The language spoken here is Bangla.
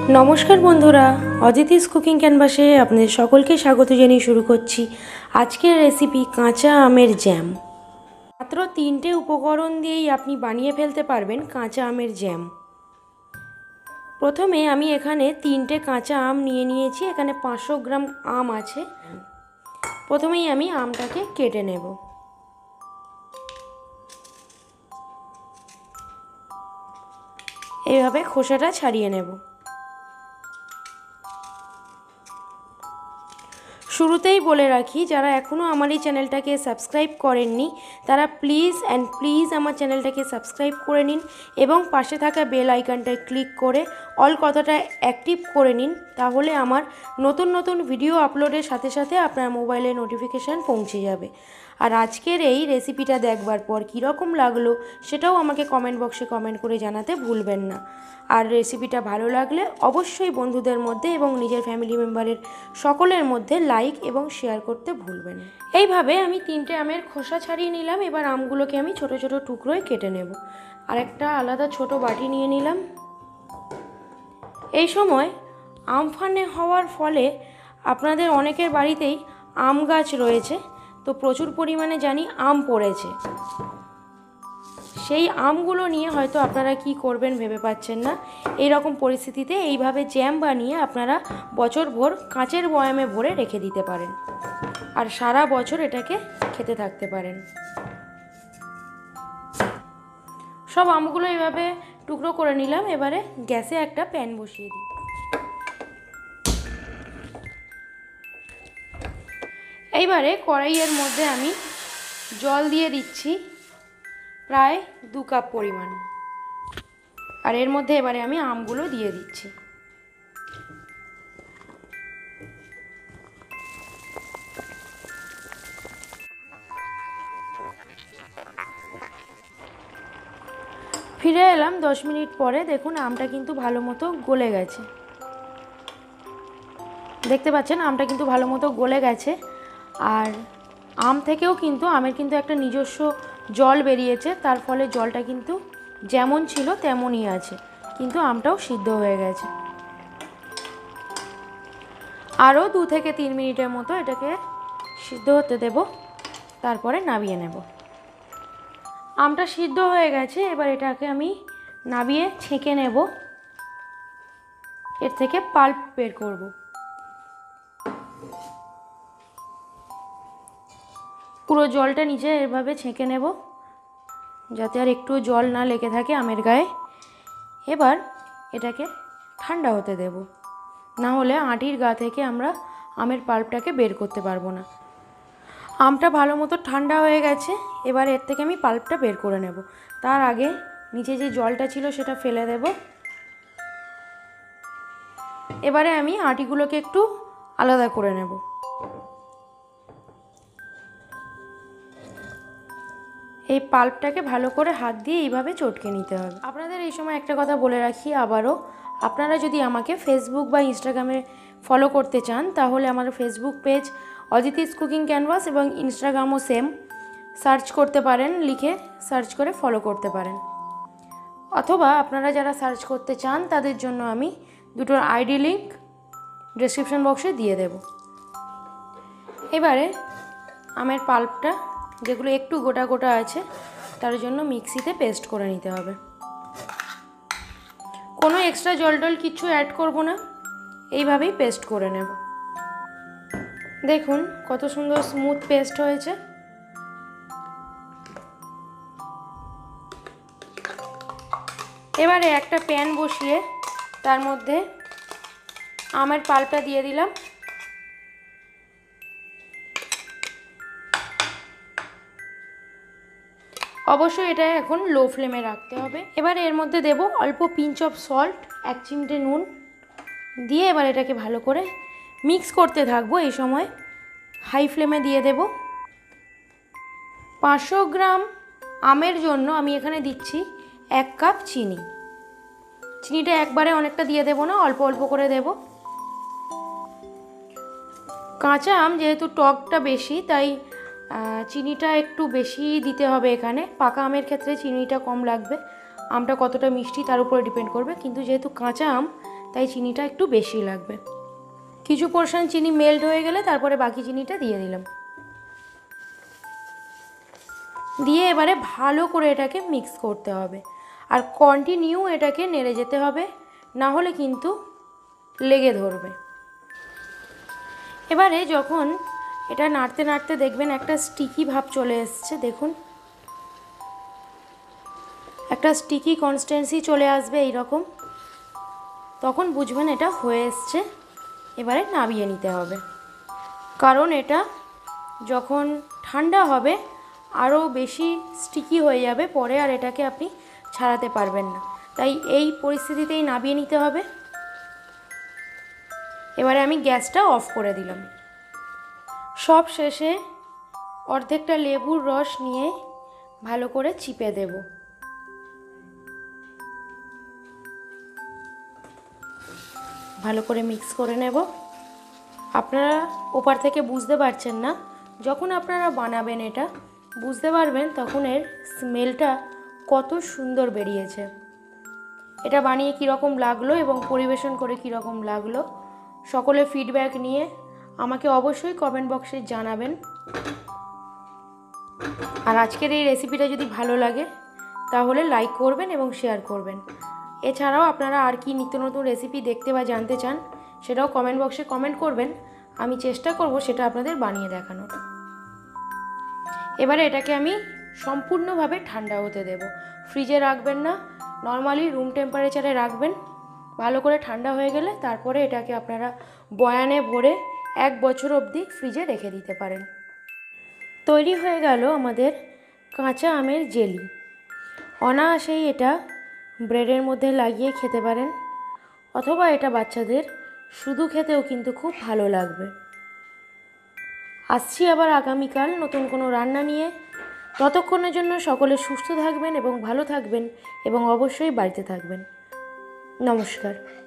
নমস্কার বন্ধুরা, অদিতিস কুকিং ক্যানভাসে আপনাদের সকলকে স্বাগত জানিয়ে শুরু করছি আজকের রেসিপি কাঁচা আমের জ্যাম। মাত্র 3টে উপকরণ দিয়েই আপনি বানিয়ে ফেলতে পারবেন কাঁচা আমের জ্যাম। প্রথমে আমি এখানে 3টে কাঁচা আম নিয়ে নিয়েছি। এখানে 500 গ্রাম আম আছে। প্রথমেই আমি আমটাকে কেটে নেব। এইভাবে খোসাটা ছাড়িয়ে নেব। শুরুতেই বলে রাখি, যারা এখনও আমার এই চ্যানেলটাকে সাবস্ক্রাইব করেননি তারা প্লিজ আমার চ্যানেলটাকে সাবস্ক্রাইব করে নিন এবং পাশে থাকা বেল আইকনটায় ক্লিক করে অল কথাটা অ্যাক্টিভ করে নিন। তাহলে আমার নতুন নতুন ভিডিও আপলোডের সাথে সাথে আপনার মোবাইলে নোটিফিকেশান পৌঁছে যাবে। আর আজকের এই রেসিপিটা দেখবার পর কীরকম লাগলো সেটাও আমাকে কমেন্ট বক্সে কমেন্ট করে জানাতে ভুলবেন না। আর রেসিপিটা ভালো লাগলে অবশ্যই বন্ধুদের মধ্যে এবং নিজের ফ্যামিলি মেম্বারের সকলের মধ্যে লাইক এবং শেয়ার করতে ভুলবেন না। এইভাবে আমি 3টে আমের খোসা ছাড়িয়ে নিলাম। এবার আমগুলোকে আমি ছোট ছোট টুকরোয় কেটে নেব। আর একটা আলাদা ছোট বাটি নিয়ে নিলাম। এই সময় আমফানে হওয়ার ফলে আপনাদের অনেকের বাড়িতেই আম গাছ রয়েছে, তো প্রচুর পরিমাণে জানি আম পড়েছে। সেই আমগুলো নিয়ে হয়তো আপনারা কি করবেন ভেবে পাচ্ছেন না। এই রকম পরিস্থিতিতে এইভাবে জ্যাম বানিয়ে আপনারা বছরভর কাঁচের বয়ামে ভরে রেখে দিতে পারেন আর সারা বছর এটাকে খেতে থাকতে পারেন। সব আমগুলো এইভাবে টুকরো করে নিলাম। এবারে গ্যাসে একটা প্যান বসিয়ে দিই। এইবারে কড়াইয়ের মধ্যে আমি জল দিয়ে দিচ্ছি প্রায় 2 কাপ পরিমাণ। আর এর মধ্যে এবারে আমি আমগুলো দিয়ে দিচ্ছি। ফিরে এলাম 10 মিনিট পরে। দেখুন আমটা কিন্তু ভালো মতো গলে গেছে। দেখতে পাচ্ছেন আমটা কিন্তু ভালো মতো গলে গেছে। আর আম থেকেও কিন্তু আমের কিন্তু একটা নিজস্ব জল বেরিয়েছে, তার ফলে জলটা কিন্তু যেমন ছিল তেমনই আছে, কিন্তু আমটাও সিদ্ধ হয়ে গেছে। আরও 2 থেকে 3 মিনিটের মতো এটাকে সিদ্ধ হতে দেব, তারপরে নামিয়ে নেব। আমটা সিদ্ধ হয়ে গেছে। এবার এটাকে আমি নামিয়ে ছেঁকে নেব। এর থেকে পাল্প বের করব। পুরো জলটা নিচে এভাবে ছেঁকে নেব যাতে আর একটু জল না লেগে থাকে আমের গায়ে। এবার এটাকে ঠান্ডা হতে দেব, না হলে আটির গা থেকে আমরা আমের পাল্পটাকে বের করতে পারবো না। আমটা ভালো মতো ঠান্ডা হয়ে গেছে। এবার এর থেকে আমি পাল্পটা বের করে নেব। তার আগে নিচে যে জলটা ছিল সেটা ফেলে দেব। এবারে আমি আটিগুলোকে একটু আলাদা করে নেব। এই পাল্পটাকে ভালো করে হাত দিয়ে এইভাবে চটকে নিতে হবে। আপনাদের এই সময় একটা কথা বলে রাখি আবারও, আপনারা যদি আমাকে ফেসবুক বা ইনস্টাগ্রামে ফলো করতে চান তাহলে আমার Facebook page Aditi's cooking canvas এবং ইনস্টাগ্রামও সেম, সার্চ করতে পারেন, লিখে সার্চ করে ফলো করতে পারেন। অথবা আপনারা যারা সার্চ করতে চান তাদের জন্য আমি দুটোর আইডি লিঙ্ক ডেসক্রিপশন বক্সে দিয়ে দেব। এবারে আমের পাল্পটা যেগুলো একটু গোটা গোটা আছে তার জন্য মিক্সিতে পেস্ট করে নিতে হবে। কোনো এক্সট্রা জল টল কিচ্ছু অ্যাড করব না, এইভাবেই পেস্ট করে নেব। দেখুন কত সুন্দর স্মুথ পেস্ট হয়েছে। এবারে একটা প্যান বসিয়ে তার মধ্যে আমের পাল্পটা দিয়ে দিলাম। অবশ্যই এটা এখন লো ফ্লেমে রাখতে হবে। এবার এর মধ্যে দেব অল্প পিঞ্চ অফ সল্ট, 1 চিমটে নুন দিয়ে এবার এটাকে ভালো করে মিক্স করতে থাকবো। এই সময় হাই ফ্লেমে দিয়ে দেব। 500 গ্রাম আমের জন্য আমি এখানে দিচ্ছি 1 কাপ চিনি। চিনিটা একবারে অনেকটা দিয়ে দেব না, অল্প অল্প করে দেব। কাঁচা আম যেহেতু টকটা বেশি তাই চিনিটা একটু বেশি দিতে হবে এখানে। পাকা আমের ক্ষেত্রে চিনিটা কম লাগবে। আমটা কতটা মিষ্টি তার উপরে ডিপেন্ড করবে, কিন্তু যেহেতু কাঁচা আম তাই চিনিটা একটু বেশি লাগবে। কিছু পোর্শন চিনি মেল্ট হয়ে গেলে তারপরে বাকি চিনিটা দিয়ে দিলাম। দিয়ে এবারে ভালো করে এটাকে মিক্স করতে হবে, আর কন্টিনিউ এটাকে নেড়ে যেতে হবে, না হলে কিন্তু লেগে ধরবে। এবারে যখন এটা নাড়তে নাড়তে দেখবেন একটা স্টিকি ভাব চলে এসছে, দেখুন একটা স্টিকি কনসিস্টেন্সি চলে আসবে এই রকম, তখন বুঝবেন এটা হয়ে এসছে। এবারে নামিয়ে নিতে হবে, কারণ এটা যখন ঠান্ডা হবে আরও বেশি স্টিকি হয়ে যাবে, পরে আর এটাকে আপনি ছাড়াতে পারবেন না। তাই এই পরিস্থিতিতেই নামিয়ে নিতে হবে। এবারে আমি গ্যাসটা অফ করে দিলাম। সব শেষে অর্ধেকটা লেবুর রস নিয়ে ভালো করে চিপে দেব। ভালো করে মিক্স করে নেব। আপনারা ওপার থেকে বুঝতে পারছেন না, যখন আপনারা বানাবেন এটা বুঝতে পারবেন তখন এর স্মেলটা কত সুন্দর বেরিয়েছে। এটা বানিয়ে কীরকম লাগলো এবং পরিবেশন করে কীরকম লাগলো সকলে ফিডব্যাক নিয়ে আমাকে অবশ্যই কমেন্ট বক্সে জানাবেন। আর আজকের এই রেসিপিটা যদি ভালো লাগে তাহলে লাইক করবেন এবং শেয়ার করবেন। এছাড়াও আপনারা আর কি নিত্য নতুন রেসিপি দেখতে বা জানতে চান সেটাও কমেন্ট বক্সে কমেন্ট করবেন, আমি চেষ্টা করব সেটা আপনাদের বানিয়ে দেখানোর। এবারে এটাকে আমি সম্পূর্ণভাবে ঠান্ডা হতে দেব, ফ্রিজে রাখবেন না, নর্মালি রুম টেম্পারেচারে রাখবেন। ভালো করে ঠান্ডা হয়ে গেলে তারপরে এটাকে আপনারা বয়ানে ভরে 1 বছর অবধি ফ্রিজে রেখে দিতে পারেন। তৈরি হয়ে গেল আমাদের কাঁচা আমের জেলি। অনায়াসেই এটা ব্রেডের মধ্যে লাগিয়ে খেতে পারেন, অথবা এটা বাচ্চাদের শুধু খেতেও কিন্তু খুব ভালো লাগবে। আসছি আবার আগামীকাল নতুন কোনো রান্না নিয়ে। ততক্ষণের জন্য সকলে সুস্থ থাকবেন এবং ভালো থাকবেন এবং অবশ্যই বাড়িতে থাকবেন। নমস্কার।